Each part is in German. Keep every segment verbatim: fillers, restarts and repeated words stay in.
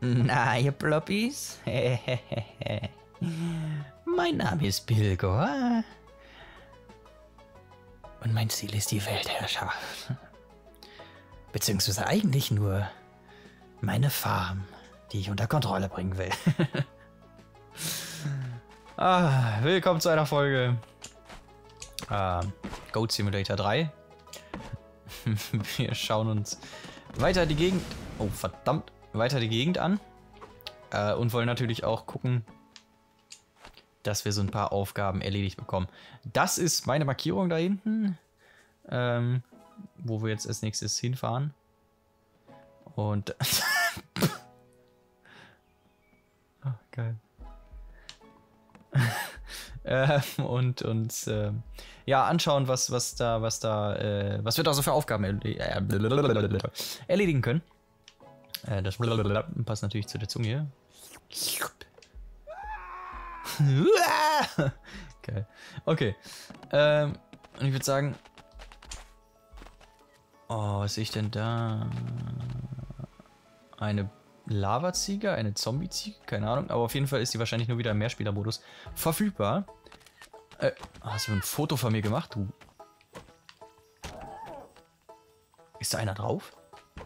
Na, ihr Ploppies? Mein Name ist Bilgor. Und mein Ziel ist die Weltherrschaft. Beziehungsweise eigentlich nur meine Farm, die ich unter Kontrolle bringen will. ah, willkommen zu einer Folge äh, Goat Simulator drei. Wir schauen uns weiter die Gegend, oh verdammt, weiter die Gegend an äh, und wollen natürlich auch gucken, dass wir so ein paar Aufgaben erledigt bekommen. Das ist meine Markierung da hinten, ähm, wo wir jetzt als nächstes hinfahren. Und oh, geil. äh, und uns äh, ja anschauen, was was da was da äh, was wir da so für Aufgaben erle äh, erledigen können. Äh, das passt natürlich zu der Zunge hier. Geil. Okay. Ähm, und ich würde sagen, oh, was sehe ich denn da? Eine Lava-Ziege, eine Zombie-Ziege, keine Ahnung. Aber auf jeden Fall ist die wahrscheinlich nur wieder im Mehrspielermodus verfügbar. Äh, hast du ein Foto von mir gemacht? Du. Ist da einer drauf?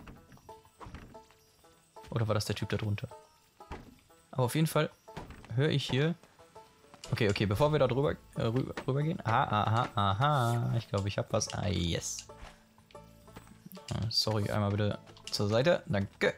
Oder war das der Typ da drunter? Aber auf jeden Fall höre ich hier... Okay, okay, bevor wir da drüber, äh, rüber, rüber gehen. Ah, aha, aha. Ich glaube, ich habe was. Ah, yes. Sorry, einmal bitte zur Seite. Danke.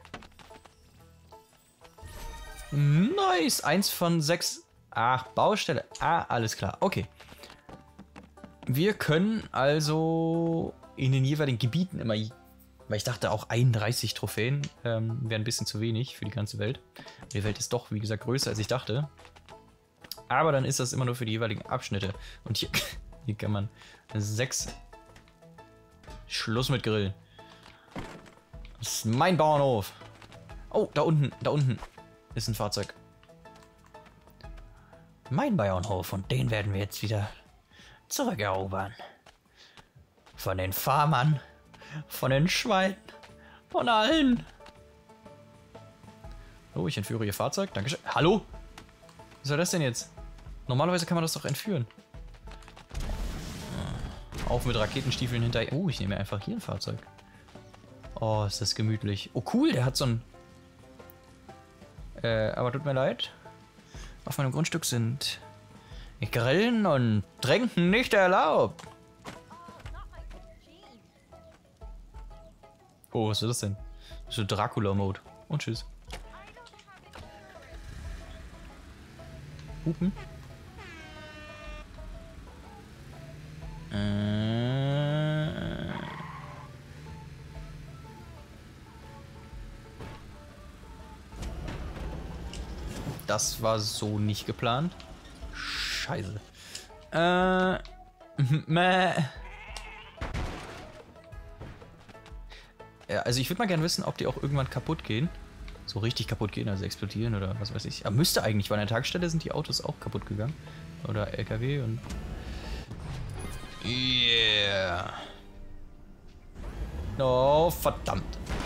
Nice. Eins von sechs. Ach, Baustelle. Ah, alles klar. Okay. Wir können also in den jeweiligen Gebieten immer... Weil ich dachte auch einunddreißig Trophäen ähm, wären ein bisschen zu wenig für die ganze Welt. Die Welt ist doch, wie gesagt, größer als ich dachte. Aber dann ist das immer nur für die jeweiligen Abschnitte. Und hier, hier kann man sechs... Schluss mit Grillen. Das ist mein Bauernhof. Oh, da unten, da unten ist ein Fahrzeug. Mein Bauernhof, und den werden wir jetzt wieder zurückerobern. Von den Farmern, von den Schweinen, von allen. Oh, ich entführe ihr Fahrzeug. Dankeschön. Hallo? Was soll das denn jetzt? Normalerweise kann man das doch entführen. Auf mit Raketenstiefeln hinterher. Oh, ich nehme einfach hier ein Fahrzeug. Oh, ist das gemütlich. Oh, cool, der hat so ein... Äh, aber tut mir leid. Auf meinem Grundstück sind Grillen und Trinken nicht erlaubt. Oh, was ist das denn? Das ist Dracula-Mode. Und tschüss. Hupen. Das war so nicht geplant. Scheiße. Äh. Mäh. Ja, also ich würde mal gerne wissen, ob die auch irgendwann kaputt gehen. So richtig kaputt gehen, also explodieren oder was weiß ich. Aber müsste eigentlich, weil an der Tankstelle sind die Autos auch kaputt gegangen. Oder L K W und... Yeah. Oh, verdammt.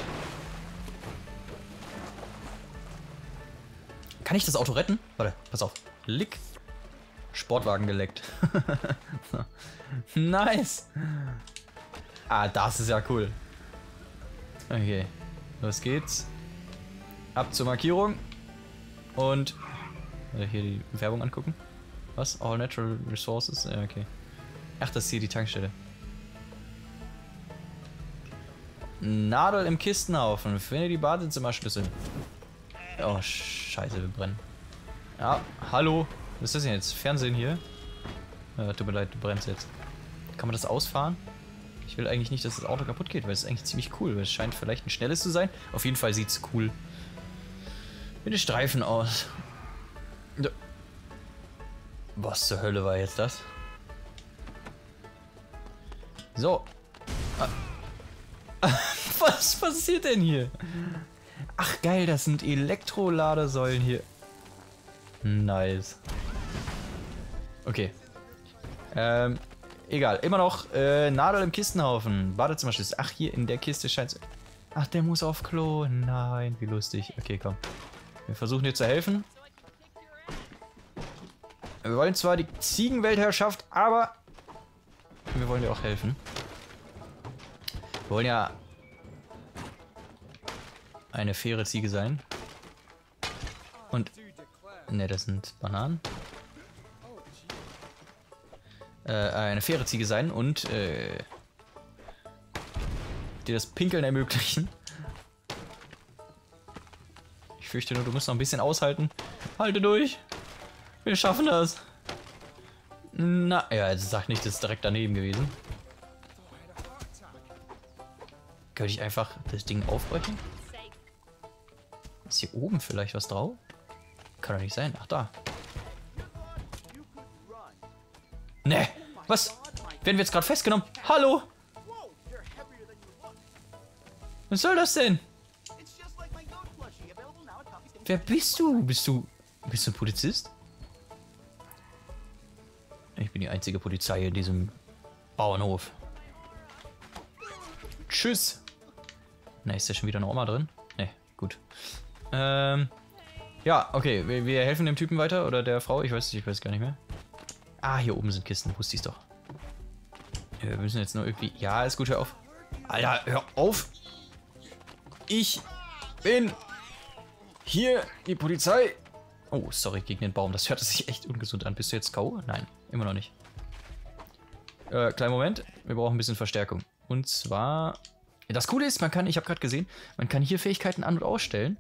Kann ich das Auto retten? Warte, pass auf. Lick. Sportwagen geleckt. Nice. Ah, das ist ja cool. Okay. Los geht's. Ab zur Markierung. Und hier die Werbung angucken. Was? All Natural Resources? Ja, okay. Ach, das ist hier die Tankstelle. Nadel im Kistenhaufen. Finde die Badezimmerschlüssel. Oh, scheiße, wir brennen. Ja, hallo. Was ist das denn jetzt? Fernsehen hier? Ja, tut mir leid, du brennst jetzt. Kann man das ausfahren? Ich will eigentlich nicht, dass das Auto kaputt geht, weil es ist eigentlich ziemlich cool. Weil es scheint vielleicht ein schnelles zu sein. Auf jeden Fall sieht es cool mit den Streifen aus. Was zur Hölle war jetzt das? So. Was passiert denn hier? Ach geil, das sind Elektroladesäulen hier. Nice. Okay. Ähm, egal. Immer noch äh, Nadel im Kistenhaufen. Badezimmerschlüssel. Ach, hier in der Kiste scheint es... Ach, der muss auf Klo. Nein, wie lustig. Okay, komm. Wir versuchen dir zu helfen. Wir wollen zwar die Ziegenweltherrschaft, aber wir wollen dir auch helfen. Wir wollen ja eine faire Ziege sein. Und... Ne, das sind Bananen. Äh, eine faire Ziege sein und äh, dir das Pinkeln ermöglichen. Ich fürchte nur, du musst noch ein bisschen aushalten. Halte durch. Wir schaffen das. Na, ja, also sag nicht, das ist direkt daneben gewesen. Könnte ich einfach das Ding aufbrechen? Ist hier oben vielleicht was drauf? Kann doch nicht sein. Ach, da. Ne, was? Werden wir jetzt gerade festgenommen? Hallo? Was soll das denn? Wer bist du? Bist du... Bist du ein Polizist? Ich bin die einzige Polizei in diesem Bauernhof. Tschüss. Na, ist da schon wieder eine Oma drin? Ne, gut. Ähm... Ja, okay. Wir, wir helfen dem Typen weiter oder der Frau? Ich weiß, ich weiß gar nicht mehr. Ah, hier oben sind Kisten. Wusste ich's doch. Ja, wir müssen jetzt nur irgendwie... Ja, ist gut, hör auf. Alter, hör auf! Ich bin hier die Polizei. Oh, sorry, gegen den Baum. Das hört sich echt ungesund an. Bist du jetzt K O? Nein, immer noch nicht. Äh, kleinen Moment. Wir brauchen ein bisschen Verstärkung. Und zwar... Das Coole ist, man kann... Ich habe gerade gesehen, man kann hier Fähigkeiten an- und ausstellen.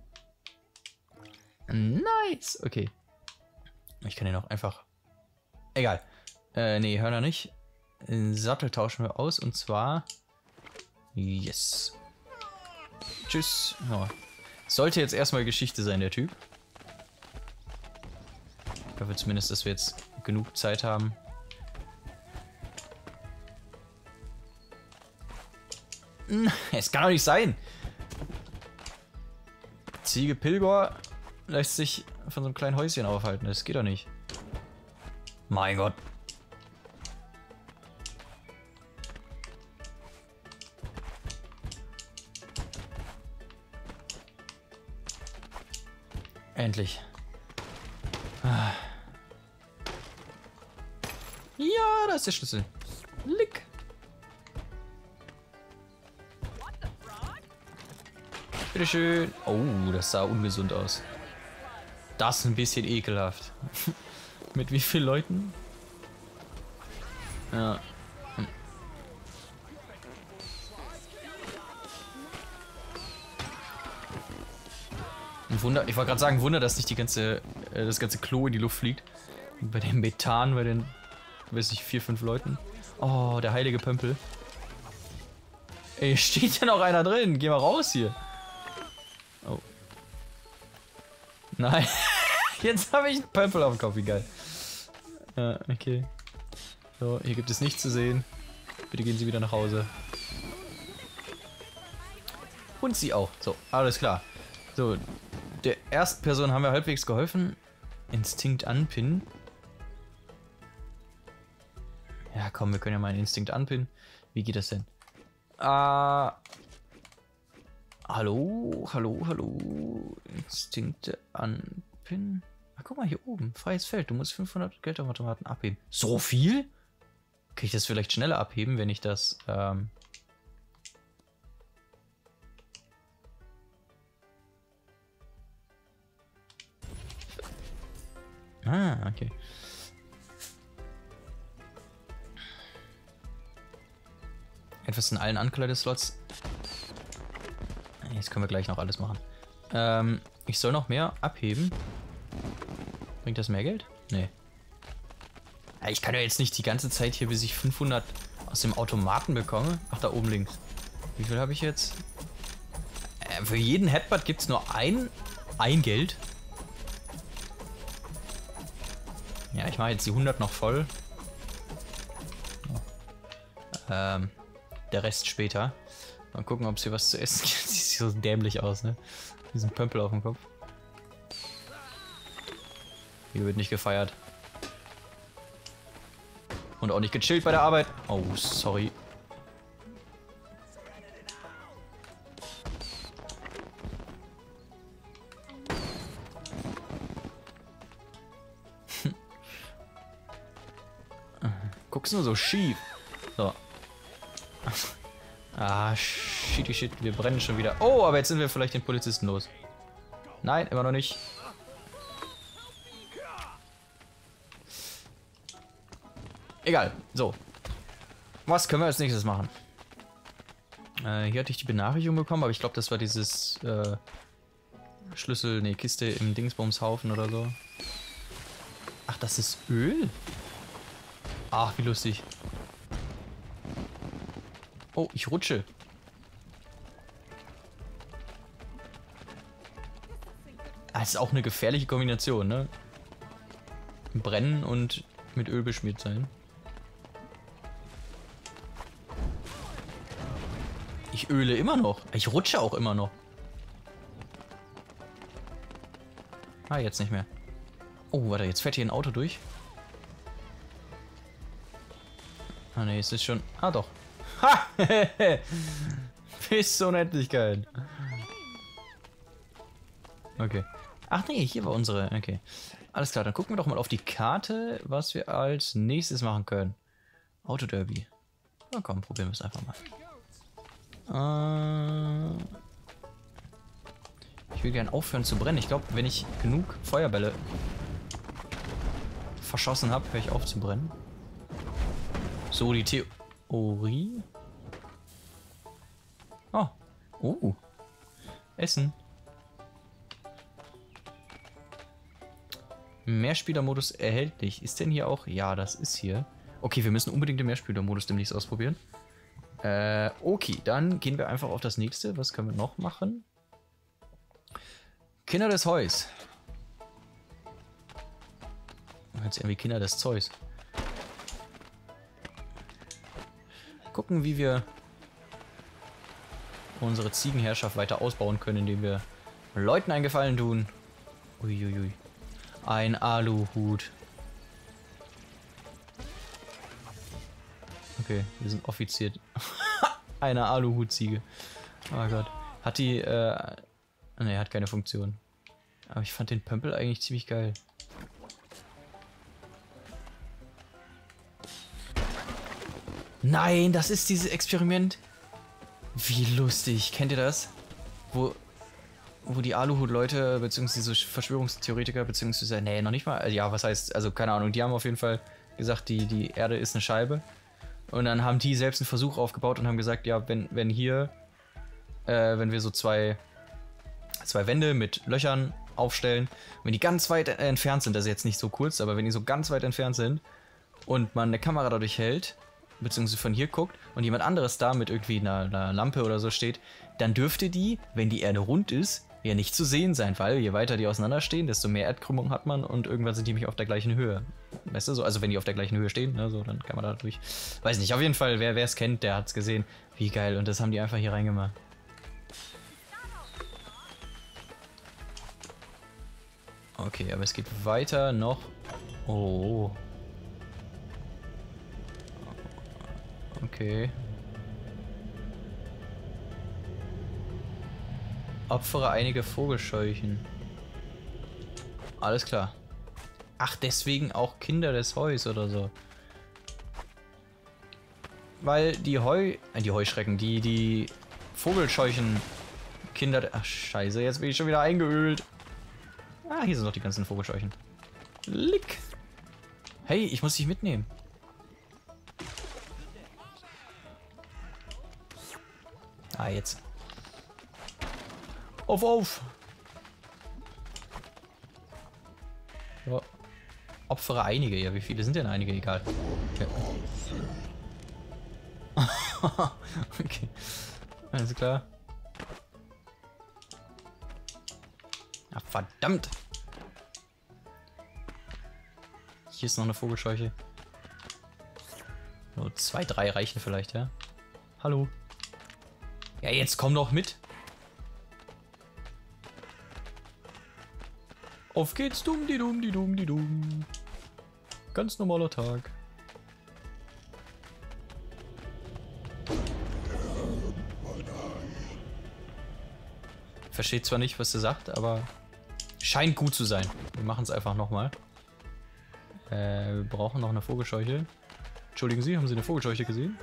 Nice. Okay. Ich kann den auch einfach... Egal. Äh, nee, Hörner nicht. Den Sattel tauschen wir aus und zwar... Yes. Tschüss. Ja. Sollte jetzt erstmal Geschichte sein, der Typ. Ich hoffe zumindest, dass wir jetzt genug Zeit haben. Es kann doch nicht sein. Ziege Pilgor lässt sich von so einem kleinen Häuschen aufhalten. Das geht doch nicht. Mein Gott. Endlich. Ah. Ja, da ist der Schlüssel. Lick. Bitteschön. Oh, das sah ungesund aus. Das ist ein bisschen ekelhaft. Mit wie vielen Leuten? Ja. Hm. Ein Wunder, ich wollte gerade sagen, Wunder, dass nicht die ganze, äh, das ganze Klo in die Luft fliegt. Und bei dem Methan, bei den, weiß nicht, vier, fünf Leuten. Oh, der heilige Pömpel. Ey, steht ja noch einer drin. Geh mal raus hier. Oh. Nein. Jetzt habe ich einen Pömpel auf dem Kopf, wie geil. Ja, okay. So, hier gibt es nichts zu sehen. Bitte gehen Sie wieder nach Hause. Und Sie auch. So, alles klar. So, der ersten Person haben wir halbwegs geholfen. Instinkt anpinnen. Ja, komm, wir können ja mal einen Instinkt anpinnen. Wie geht das denn? Ah. Hallo, hallo, hallo. Instinkte anpinnen. Ach, guck mal, hier oben. Freies Feld. Du musst fünfhundert Geldautomaten abheben. So viel? Kann ich das vielleicht schneller abheben, wenn ich das... Ähm ah, okay. Etwas in allen Ankleideslots. Jetzt können wir gleich noch alles machen. Ähm, ich soll noch mehr abheben. Bringt das mehr Geld? Nee. Ja, ich kann ja jetzt nicht die ganze Zeit hier, bis ich fünfhundert aus dem Automaten bekomme. Ach, da oben links. Wie viel habe ich jetzt? Äh, für jeden Headbutt gibt es nur ein, ein Geld. Ja, ich mache jetzt die hundert noch voll. Oh. Ähm, der Rest später. Mal gucken, ob es hier was zu essen gibt. Sieht so dämlich aus, ne? Diesen Pömpel auf dem Kopf. Hier wird nicht gefeiert. Und auch nicht gechillt bei der Arbeit. Oh, sorry. guckst nur so schief. So. Ah, shitty shit, wir brennen schon wieder. Oh, aber jetzt sind wir vielleicht den Polizisten los. Nein, immer noch nicht. Egal, so. Was können wir als nächstes machen? Äh, hier hatte ich die Benachrichtigung bekommen, aber ich glaube, das war dieses äh, Schlüssel, ne, Kiste im Dingsbumshaufen oder so. Ach, das ist Öl? Ach, wie lustig. Oh, ich rutsche. Das ist auch eine gefährliche Kombination, ne? Brennen und mit Öl beschmiert sein. Ich öle immer noch. Ich rutsche auch immer noch. Ah, jetzt nicht mehr. Oh, warte, jetzt fährt hier ein Auto durch. Ah, ne, es ist schon... Ah, doch. Ha! Bis zur Unendlichkeit. Okay. Ach nee, hier war unsere... Okay. Alles klar, dann gucken wir doch mal auf die Karte, was wir als nächstes machen können. Autoderby. Na komm, probieren wir es einfach mal. Äh... Ich will gerne aufhören zu brennen. Ich glaube, wenn ich genug Feuerbälle verschossen habe, höre ich auf zu brennen. So, die Theorie. Oh. Oh. Essen. Mehrspielermodus erhältlich. Ist denn hier auch? Ja, das ist hier. Okay, wir müssen unbedingt den Mehrspielermodus demnächst ausprobieren. Äh, okay, dann gehen wir einfach auf das nächste. Was können wir noch machen? Kinder des Heus. Jetzt irgendwie Kinder des Zeus. Gucken, wie wir unsere Ziegenherrschaft weiter ausbauen können, indem wir Leuten einen Gefallen tun. Uiuiui. Ein Aluhut. Okay, wir sind offiziert. Eine Aluhut-Ziege. Oh Gott. Hat die, äh... Ne, hat keine Funktion. Aber ich fand den Pömpel eigentlich ziemlich geil. Nein, das ist dieses Experiment. Wie lustig. Kennt ihr das? Wo, wo die Aluhut-Leute, beziehungsweise Verschwörungstheoretiker, beziehungsweise, nee, noch nicht mal, ja, was heißt, also keine Ahnung, die haben auf jeden Fall gesagt, die, die Erde ist eine Scheibe. Und dann haben die selbst einen Versuch aufgebaut und haben gesagt, ja, wenn, wenn hier, äh, wenn wir so zwei, zwei Wände mit Löchern aufstellen, wenn die ganz weit entfernt sind, also jetzt nicht so kurz, aber wenn die so ganz weit entfernt sind und man eine Kamera dadurch hält, beziehungsweise von hier guckt und jemand anderes da mit irgendwie einer, einer Lampe oder so steht, dann dürfte die, wenn die Erde rund ist, ja nicht zu sehen sein, weil je weiter die auseinanderstehen, desto mehr Erdkrümmung hat man und irgendwann sind die nämlich auf der gleichen Höhe. Weißt du, so, also wenn die auf der gleichen Höhe stehen, ne, so, dann kann man da durch. Weiß nicht, auf jeden Fall, wer es kennt, der hat es gesehen. Wie geil, und das haben die einfach hier reingemacht. Okay, aber es geht weiter noch. Oh. Okay. Opfere einige Vogelscheuchen. Alles klar. Ach, deswegen auch Kinder des Heus oder so. Weil die Heu... Äh, die Heuschrecken, die, die Vogelscheuchen Kinder... Ach, scheiße, jetzt bin ich schon wieder eingeölt. Ah, hier sind noch die ganzen Vogelscheuchen. Lick. Hey, ich muss dich mitnehmen. Ah, jetzt. Auf, auf! Ja. Opfere einige, ja. Wie viele sind denn einige? Egal. Okay. Okay. Alles klar. Ach, verdammt! Hier ist noch eine Vogelscheuche. Nur zwei, drei reichen vielleicht, ja? Hallo? Ja, jetzt komm doch mit! Auf geht's, dumm, die dumm, die dumm, die dumm. Ganz normaler Tag. Versteht zwar nicht, was er sagt, aber scheint gut zu sein. Wir machen es einfach nochmal. Äh, wir brauchen noch eine Vogelscheuche. Entschuldigen Sie, haben Sie eine Vogelscheuche gesehen?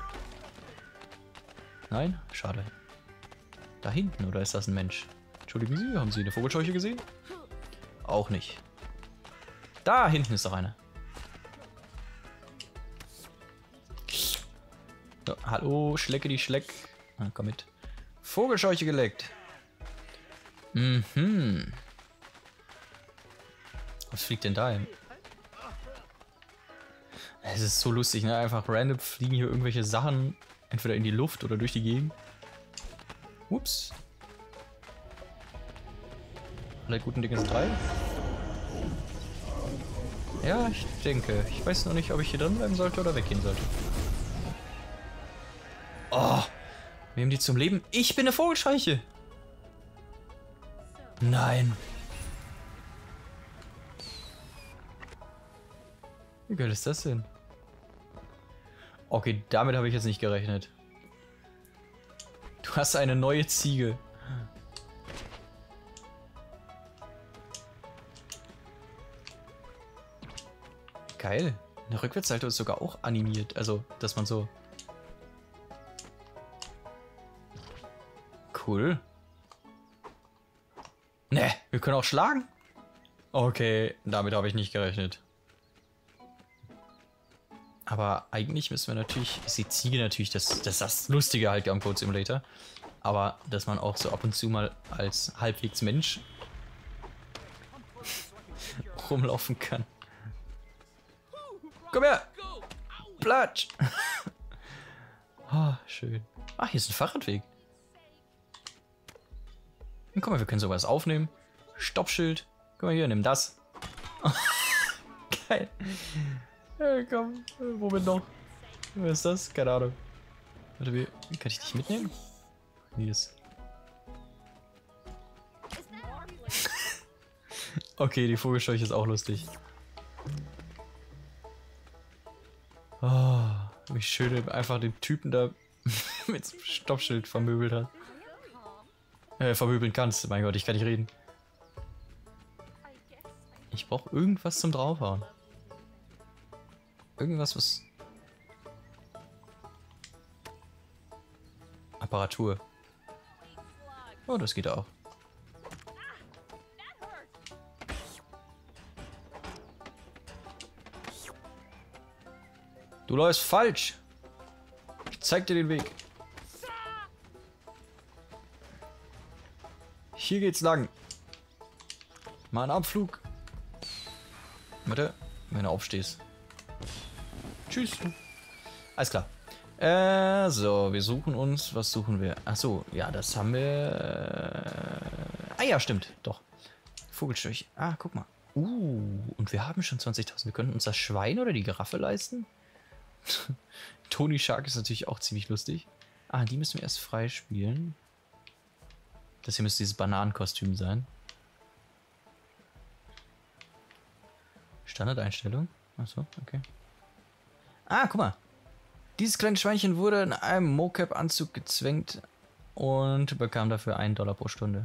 Nein? Schade. Da hinten, oder ist das ein Mensch? Entschuldigen Sie, haben Sie eine Vogelscheuche gesehen? Auch nicht. Da hinten ist doch eine. So, hallo, Schlecke die Schleck. Ah, komm mit. Vogelscheuche geleckt. Mhm. Was fliegt denn da hin? Es ist so lustig, ne? Einfach random fliegen hier irgendwelche Sachen entweder in die Luft oder durch die Gegend. Ups. Alle guten Dinge sind drei. Ja, ich denke. Ich weiß noch nicht, ob ich hier drin bleiben sollte oder weggehen sollte. Oh, wir haben die zum Leben. Ich bin eine Vogelscheuche. Nein. Wie geil ist das denn? Okay, damit habe ich jetzt nicht gerechnet. Du hast eine neue Ziege. Geil. Eine Rückwärtssalto ist sogar auch animiert. Also, dass man so... Cool. Ne, wir können auch schlagen. Okay, damit habe ich nicht gerechnet. Aber eigentlich müssen wir natürlich, ist die Ziege natürlich, das, das ist das Lustige halt am Code Simulator. Aber dass man auch so ab und zu mal als halbwegs Mensch rumlaufen kann. Komm her! Platsch! Oh, schön. Ach, hier ist ein Fahrradweg. Und guck mal, wir können sowas aufnehmen. Stoppschild. Guck mal hier, nimm das. Geil. Ja, komm, womit noch? Was ist das? Keine Ahnung. Warte, wie kann ich dich mitnehmen? Wie ist. Okay, die Vogelscheuche ist auch lustig. Oh, wie schön einfach den Typen da mit so einem Stoppschild vermöbelt hat. Äh, vermöbeln kannst. Mein Gott, ich kann nicht reden. Ich brauche irgendwas zum Draufhauen. Irgendwas, was... Apparatur. Oh, das geht auch. Du läufst falsch. Ich zeig dir den Weg. Hier geht's lang. Mal einen Abflug. Warte, wenn du aufstehst. Tschüss. Alles klar. Äh, so, wir suchen uns. Was suchen wir? Ach so, ja, das haben wir. Äh, ah ja, stimmt. Doch. Vogelscheuche. Ah, guck mal. Uh, und wir haben schon zwanzigtausend. Wir können uns das Schwein oder die Giraffe leisten. Tony Shark ist natürlich auch ziemlich lustig. Ah, die müssen wir erst freispielen. Das hier müsste dieses Bananenkostüm sein. Standardeinstellung. Achso, okay. Ah, guck mal. Dieses kleine Schweinchen wurde in einem Mocap-Anzug gezwängt und bekam dafür einen Dollar pro Stunde.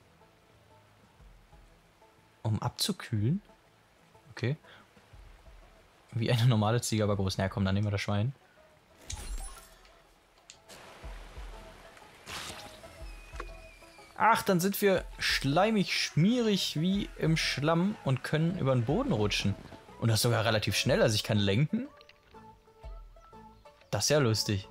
Um abzukühlen? Okay. Wie eine normale Ziege, aber groß. Na komm, dann nehmen wir das Schwein. Ach, dann sind wir schleimig, schmierig wie im Schlamm und können über den Boden rutschen. Und das sogar relativ schnell, also ich kann lenken. Das ist ja lustig.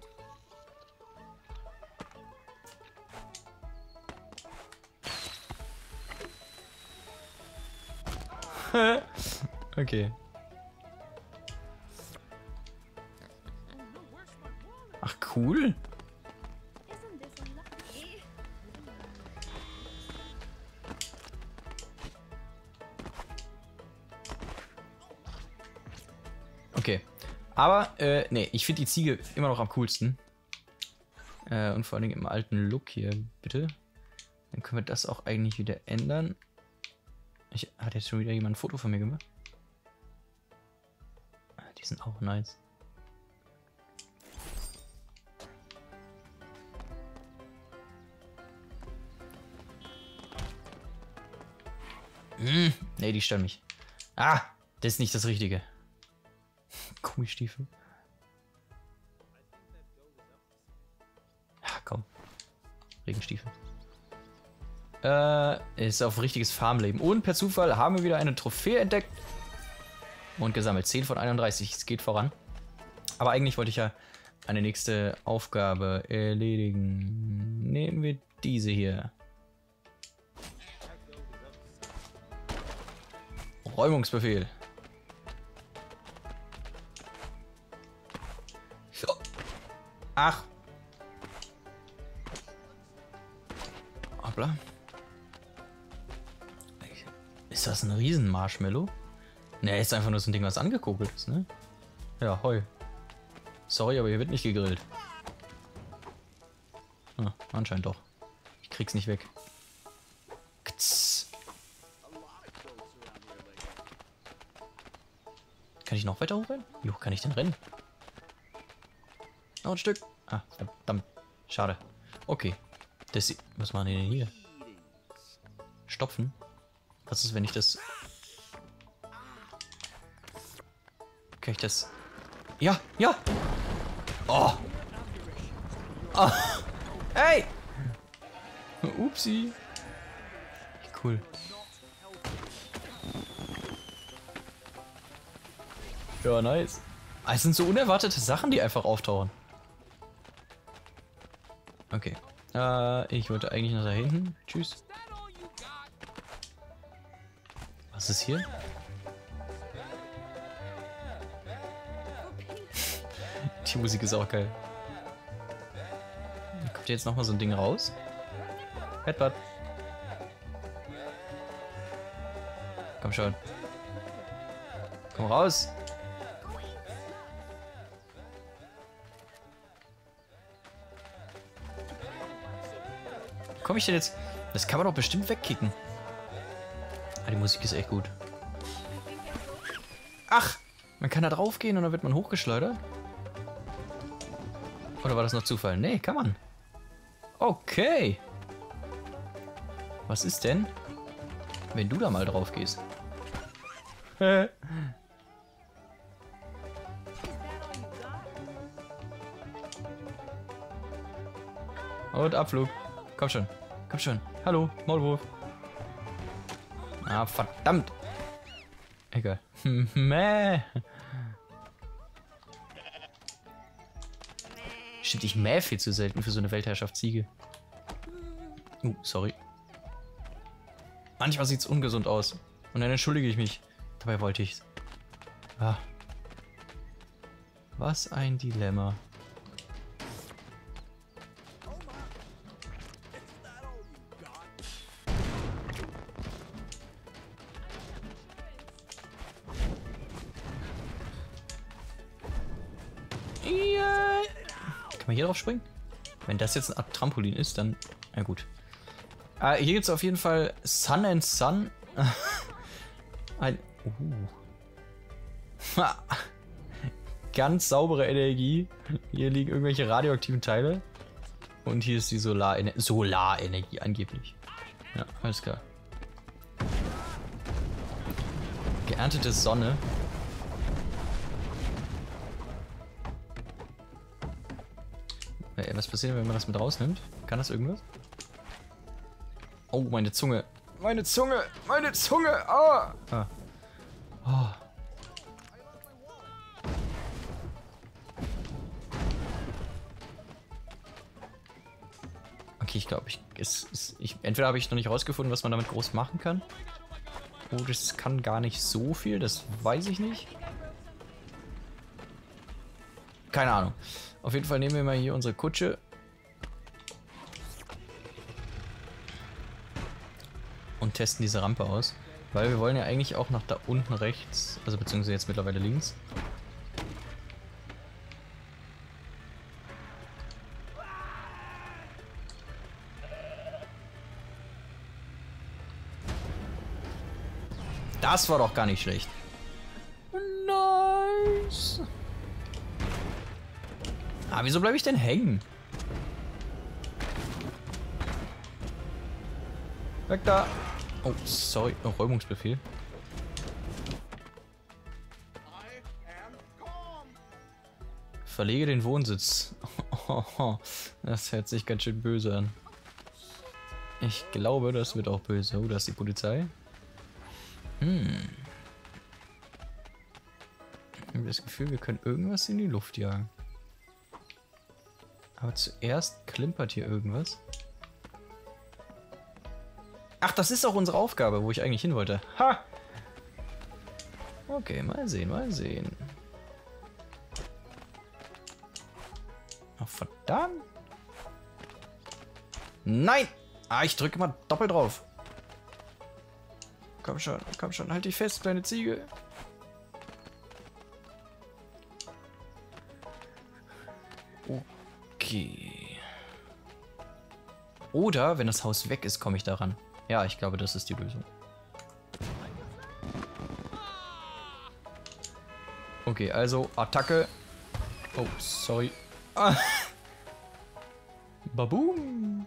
Okay. Ach, cool. Okay. Aber, äh, nee, ich finde die Ziege immer noch am coolsten. Äh, und vor allem im alten Look hier, bitte. Dann können wir das auch eigentlich wieder ändern. Ich, hat jetzt schon wieder jemand ein Foto von mir gemacht? Die sind auch nice. Hm, nee, die stören mich. Ah, das ist nicht das Richtige. Gummistiefel. Regenstiefel. Äh, ist auf richtiges Farmleben. Und per Zufall haben wir wieder eine Trophäe entdeckt. Und gesammelt. zehn von einunddreißig. Es geht voran. Aber eigentlich wollte ich ja eine nächste Aufgabe erledigen. Nehmen wir diese hier. Räumungsbefehl. Ach. Hoppla. Ist das ein Riesen-Marshmallow? Ne, ist einfach nur so ein Ding, was angekokelt ist, ne? Ja, Heu. Sorry, aber hier wird nicht gegrillt. Ah, anscheinend doch. Ich krieg's nicht weg. Ktz. Kann ich noch weiter hochrennen? Wie hoch kann ich denn rennen? Noch ein Stück. Ah, verdammt. Schade. Okay. Das, was machen die denn hier? Stopfen? Was ist, wenn ich das... Kann ich das... Ja, ja! Oh! Oh! Hey! Upsi! Cool. Ja, nice. Ah, es sind so unerwartete Sachen, die einfach auftauchen. Okay. Äh, ich wollte eigentlich noch da hinten. Tschüss. Was ist hier? Die Musik ist auch geil. Kommt jetzt noch mal so ein Ding raus? Headbutt. Komm schon. Komm raus. Komm ich denn jetzt? Das kann man doch bestimmt wegkicken. Ah, die Musik ist echt gut. Ach! Man kann da drauf gehen und dann wird man hochgeschleudert? Oder war das noch Zufall? Nee, kann man. Okay. Was ist denn, wenn du da mal drauf gehst? Und Abflug. Komm schon. Komm schon. Hallo, Maulwurf. Ah, verdammt. Egal. Mäh. Stimmt, ich mäh viel zu selten für so eine Weltherrschaftsziege. Uh, sorry. Manchmal sieht's ungesund aus. Und dann entschuldige ich mich. Dabei wollte ich's. Ah. Was ein Dilemma. Ja. Kann man hier drauf springen? Wenn das jetzt eine Art Trampolin ist, dann... Na gut. Ah, hier gibt es auf jeden Fall Sun and Sun. Ein... Uh. Ganz saubere Energie. Hier liegen irgendwelche radioaktiven Teile. Und hier ist die Solarenergie. Solarenergie angeblich. Ja, alles klar. Geerntete Sonne. Was passiert, wenn man das mit rausnimmt? Kann das irgendwas? Oh, meine Zunge. Meine Zunge! Meine Zunge! Ah! ah. Oh. Okay, ich glaube, ich, es, ich entweder habe ich noch nicht rausgefunden, was man damit groß machen kann. Oh, das kann gar nicht so viel, das weiß ich nicht. Keine Ahnung. Auf jeden Fall nehmen wir mal hier unsere Kutsche. Und testen diese Rampe aus. Weil wir wollen ja eigentlich auch nach da unten rechts, also beziehungsweise jetzt mittlerweile links. Das war doch gar nicht schlecht. Nice. Ah, wieso bleibe ich denn hängen? Weg da. Oh, sorry. Oh, Räumungsbefehl. Verlege den Wohnsitz. Das hört sich ganz schön böse an. Ich glaube, das wird auch böse. Oh, da ist die Polizei. Hm. Ich habe das Gefühl, wir können irgendwas in die Luft jagen. Aber zuerst klimpert hier irgendwas. Ach, das ist auch unsere Aufgabe, wo ich eigentlich hin wollte. Ha! Okay, mal sehen, mal sehen. Ach, verdammt. Nein! Ah, ich drücke mal doppelt drauf. Komm schon, komm schon, halt dich fest, kleine Ziege. Okay. Oder, wenn das Haus weg ist, komme ich daran. Ja, ich glaube, das ist die Lösung. Okay, also Attacke. Oh, sorry. Ah. Baboom.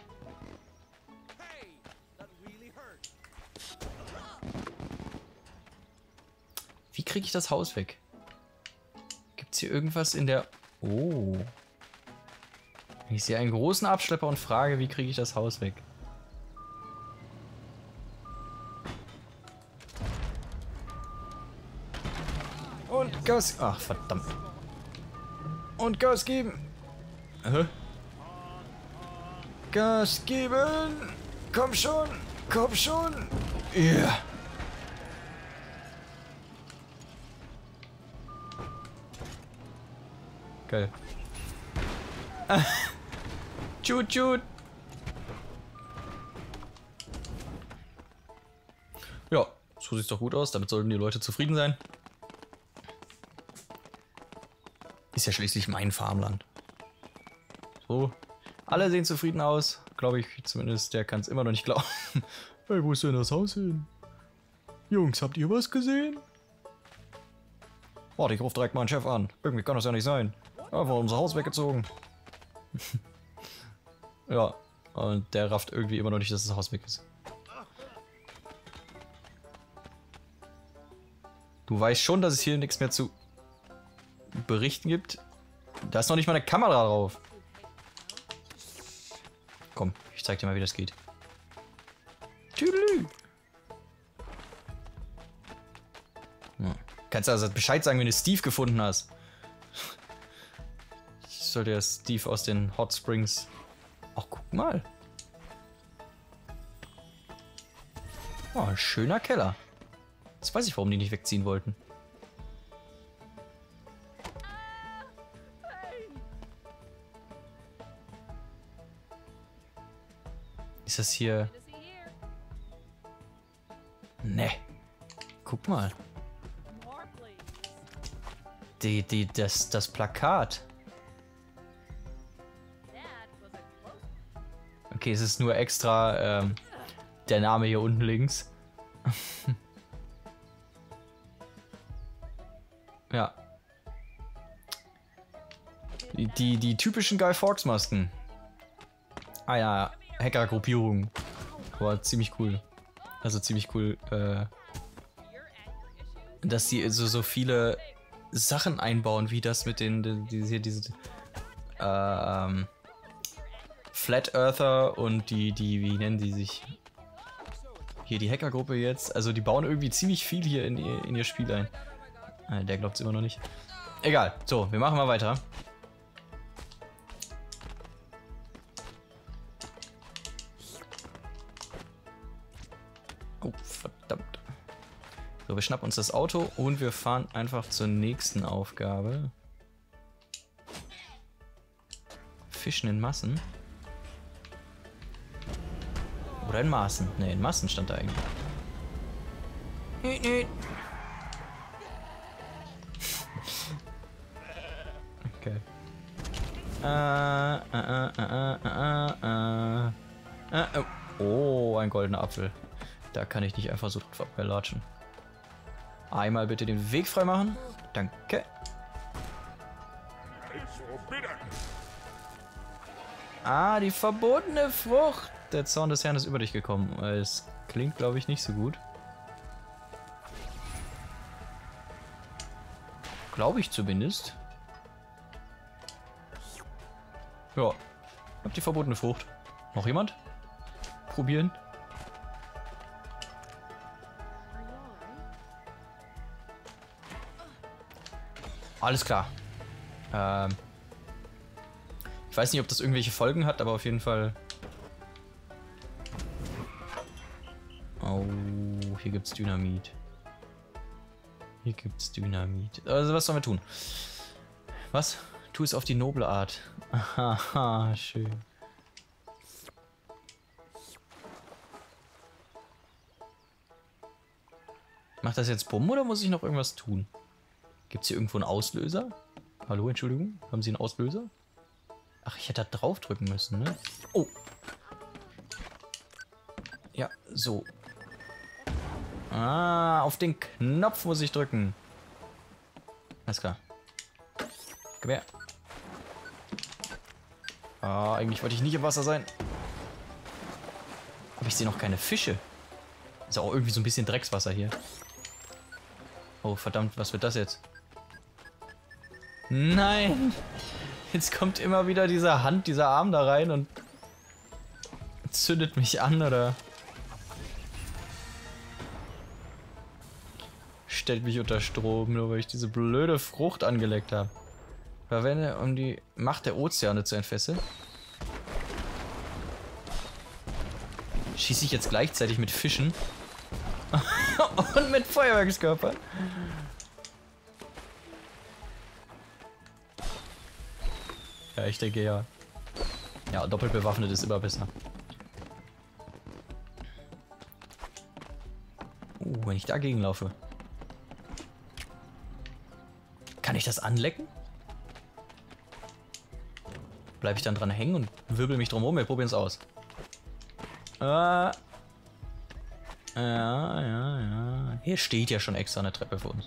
Wie kriege ich das Haus weg? Gibt es hier irgendwas in der... Oh. Ich sehe einen großen Abschlepper und frage, wie kriege ich das Haus weg? Und Gas... Ach, verdammt. Und Gas geben. Hä? Gas geben. Komm schon. Komm schon. Ja. Yeah. Geil. Ah. Tschut, tschut. Ja, so sieht's doch gut aus. Damit sollten die Leute zufrieden sein. Ist ja schließlich mein Farmland. So. Alle sehen zufrieden aus. Glaube ich zumindest. Der kann es immer noch nicht glauben. Hey, wo ist denn das Haus hin? Jungs, habt ihr was gesehen? Warte, ich rufe direkt meinen Chef an. Irgendwie kann das ja nicht sein. Einfach unser Haus weggezogen. Ja, und der rafft irgendwie immer noch nicht, dass das Haus weg ist. Du weißt schon, dass es hier nichts mehr zu berichten gibt. Da ist noch nicht mal eine Kamera drauf. Komm, ich zeig dir mal, wie das geht. Tüdelü. Ja. Kannst du also Bescheid sagen, wenn du Steve gefunden hast? Ich sollte ja Steve aus den Hot Springs... Ach, guck mal. Oh, ein schöner Keller. Jetzt weiß ich, warum die nicht wegziehen wollten. Ist das hier... Ne. Guck mal. Die, die, das, das Plakat. Okay, es ist nur extra ähm, der Name hier unten links. Ja. Die, die, die typischen Guy Fawkes Masken. Ah ja, Hackergruppierung. Aber ziemlich cool. Also ziemlich cool, äh, dass die so, so viele Sachen einbauen, wie das mit den, die, die, hier diese, ähm, Flat Earther und die, die, wie nennen die sich? Hier die Hackergruppe jetzt. Also die bauen irgendwie ziemlich viel hier in ihr, in ihr Spiel ein. Ah, der glaubt es immer noch nicht. Egal. So, wir machen mal weiter. Oh, verdammt. So, wir schnappen uns das Auto und wir fahren einfach zur nächsten Aufgabe. Fischen in Massen. Oder in Maßen. Ne, in Massen stand da eigentlich. Nö, nö. Okay. Äh, äh, äh, äh, äh, äh, äh. Oh, ein goldener Apfel. Da kann ich nicht einfach so vorbeilatschen. Einmal bitte den Weg frei machen. Danke. Ah, die verbotene Frucht. Der Zorn des Herrn ist über dich gekommen. Es klingt, glaube ich, nicht so gut. Glaube ich zumindest. Ja. Hab die verbotene Frucht. Noch jemand? ausprobieren. Alles klar. Ähm ich weiß nicht, ob das irgendwelche Folgen hat, aber auf jeden Fall... Oh, hier gibt's Dynamit. Hier gibt's Dynamit. Also was sollen wir tun? Was? Tu es auf die noble Art. Haha, schön. Macht das jetzt Bumm oder muss ich noch irgendwas tun? Gibt es hier irgendwo einen Auslöser? Hallo, Entschuldigung? Haben Sie einen Auslöser? Ach, ich hätte da drauf drücken müssen, ne? Oh. Ja, so. Ah, auf den Knopf muss ich drücken. Alles klar. Komm her. Ah, eigentlich wollte ich nicht im Wasser sein. Aber ich sehe noch keine Fische. Ist auch irgendwie so ein bisschen Dreckswasser hier. Oh, verdammt, was wird das jetzt? Nein! Jetzt kommt immer wieder diese Hand, dieser Arm da rein und zündet mich an, oder stellt mich unter Strom, nur weil ich diese blöde Frucht angeleckt habe. Verwende, um die Macht der Ozeane zu entfesseln. Schieße ich jetzt gleichzeitig mit Fischen und mit Feuerwerkskörpern. Ja, ich denke ja. Ja, doppelt bewaffnet ist immer besser. Uh, wenn ich dagegen laufe. Kann ich das anlecken? Bleibe ich dann dran hängen und wirbel mich drum herum? Wir probieren es aus. Äh. Ja, ja, ja. Hier steht ja schon extra eine Treppe für uns.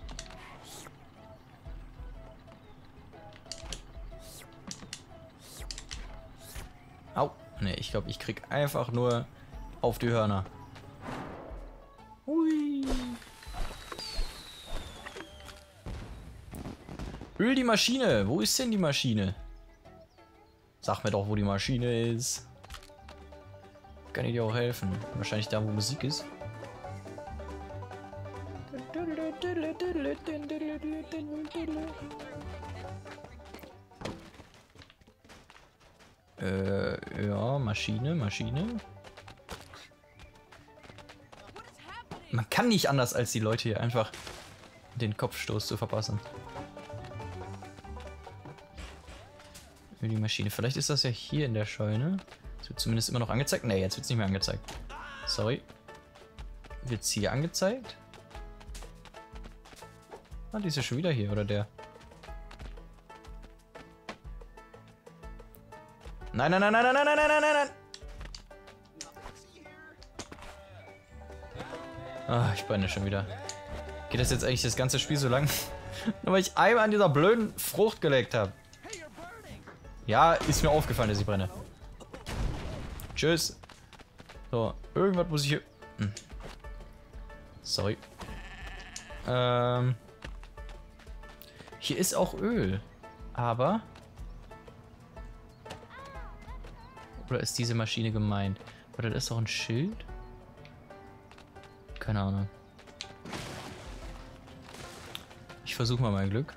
Au. Ne, ich glaube, ich krieg einfach nur auf die Hörner. Hui. Öl die Maschine. Wo ist denn die Maschine? Sag mir doch, wo die Maschine ist. Kann ich dir auch helfen? Wahrscheinlich da, wo Musik ist. Äh, ja, Maschine, Maschine. Man kann nicht anders, als die Leute hier einfach den Kopfstoß zu verpassen. Die Maschine. Vielleicht ist das ja hier in der Scheune. Es wird zumindest immer noch angezeigt. Ne, jetzt wird es nicht mehr angezeigt. Sorry. Wird es hier angezeigt? Ah, die ist ja schon wieder hier, oder der? Nein, nein, nein, nein, nein, nein, nein, nein, nein, nein! Ah, ich brenne schon wieder. Geht das jetzt eigentlich das ganze Spiel so lang? Nur weil ich einmal an dieser blöden Frucht gelegt habe. Ja, ist mir aufgefallen, dass ich brenne. Tschüss. So, irgendwas muss ich hier... Hm. Sorry. Ähm... Hier ist auch Öl. Aber... Oder ist diese Maschine gemeint? Oder das ist doch ein Schild? Keine Ahnung. Ich versuche mal mein Glück.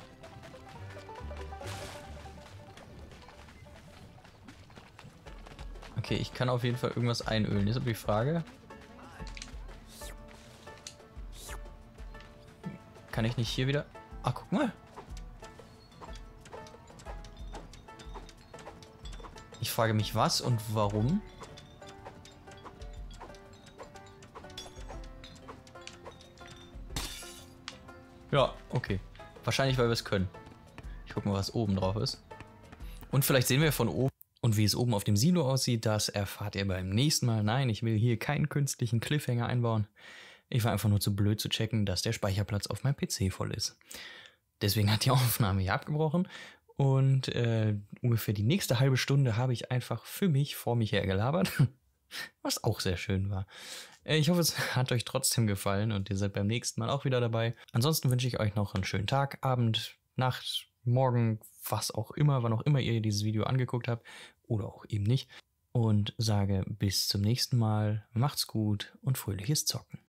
Okay, ich kann auf jeden Fall irgendwas einölen. Ist aber die Frage. Kann ich nicht hier wieder... Ah, guck mal. Ich frage mich, was und warum. Ja, okay. Wahrscheinlich, weil wir es können. Ich guck mal, was oben drauf ist. Und vielleicht sehen wir von oben. Und wie es oben auf dem Silo aussieht, das erfahrt ihr beim nächsten Mal. Nein, ich will hier keinen künstlichen Cliffhanger einbauen. Ich war einfach nur zu blöd zu checken, dass der Speicherplatz auf meinem P C voll ist. Deswegen hat die Aufnahme hier abgebrochen. Und äh, ungefähr die nächste halbe Stunde habe ich einfach für mich vor mich her gelabert. Was auch sehr schön war. Ich hoffe, es hat euch trotzdem gefallen und ihr seid beim nächsten Mal auch wieder dabei. Ansonsten wünsche ich euch noch einen schönen Tag, Abend, Nacht, Morgen, was auch immer, wann auch immer ihr dieses Video angeguckt habt. Oder auch eben nicht. und sage bis zum nächsten Mal. Macht's gut und fröhliches Zocken.